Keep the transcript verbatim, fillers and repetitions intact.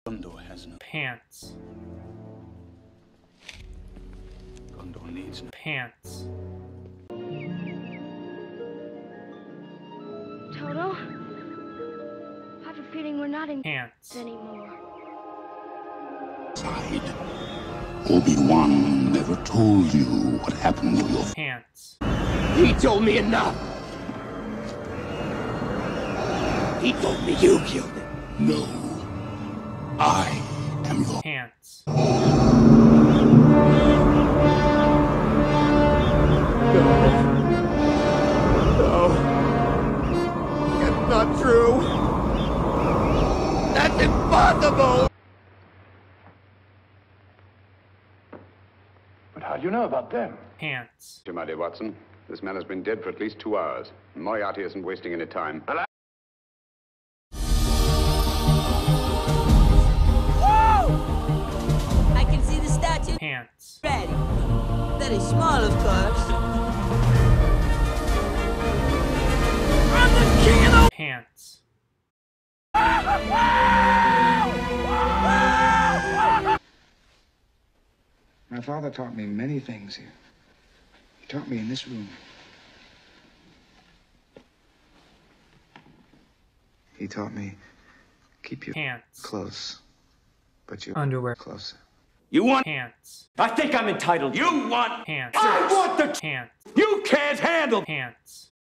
Gondor has no pants. Gondor needs no Pants. Toto, I have a feeling we're not in Pants. anymore. Side. Obi-Wan never told you what happened to your Pants. He told me enough. He told me you killed him. No. I am your Pants. That's not true. That's impossible. But how do you know about them? Pants. My dear Watson, this man has been dead for at least two hours. Moriarty isn't wasting any time. I can see the statue. Pants. Ready. Very small, of course. I'm the king of the... Pants. My father taught me many things here. He taught me in this room. He taught me, keep your Pants. close, but your Underwear. closer. You want... Pants. I think I'm entitled. You want... Pants. I want the... Pants. You can't handle... Pants.